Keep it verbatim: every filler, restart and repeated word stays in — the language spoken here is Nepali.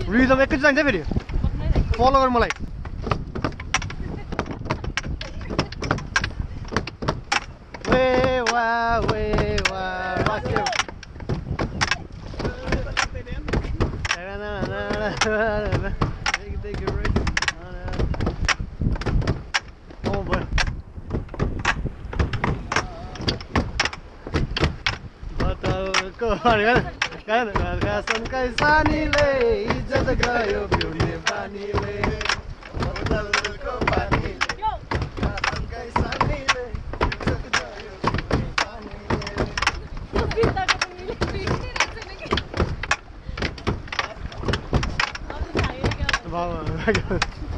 रिजम एकैचोटि जान्छ फेरि फलो गर मलाई वे वा वे वा वाक्यो कसमकै सानीले इज्जत गयो पिउने पानीले बदलको पानीले कसमकै सानीले इज्जत गयो पिउने पानीले